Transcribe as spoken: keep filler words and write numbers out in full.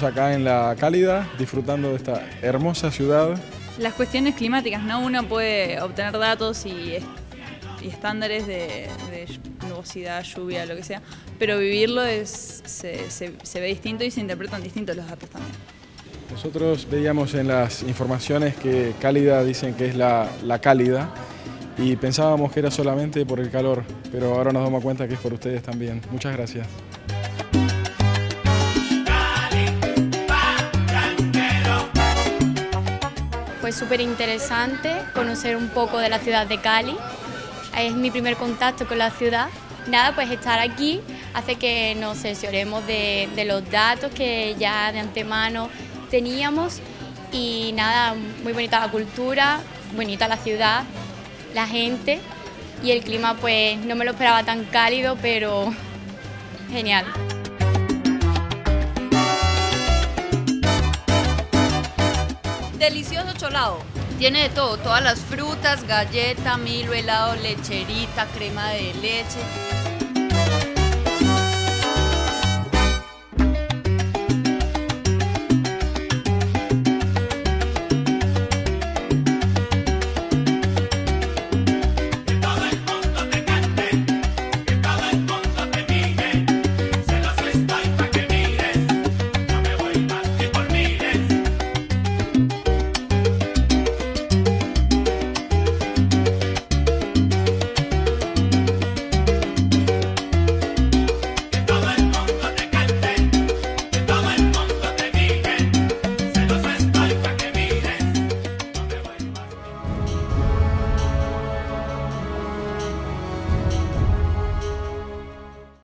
acá en La Cálida, disfrutando de esta hermosa ciudad. Las cuestiones climáticas, ¿no? Uno puede obtener datos y, y estándares de, de nubosidad, lluvia, lo que sea, pero vivirlo es, se, se, se ve distinto y se interpretan distintos los datos también. Nosotros veíamos en las informaciones que Cálida dicen que es la, la cálida y pensábamos que era solamente por el calor, pero ahora nos damos cuenta que es por ustedes también. Muchas gracias. Fue súper interesante conocer un poco de la ciudad de Cali. Es mi primer contacto con la ciudad. Nada, pues estar aquí hace que nos cercioremos de, de los datos que ya de antemano teníamos y nada, muy bonita la cultura, bonita la ciudad, la gente y el clima pues no me lo esperaba tan cálido, pero genial. Delicioso cholado, tiene de todo, todas las frutas, galleta, milo, helado, lecherita, crema de leche.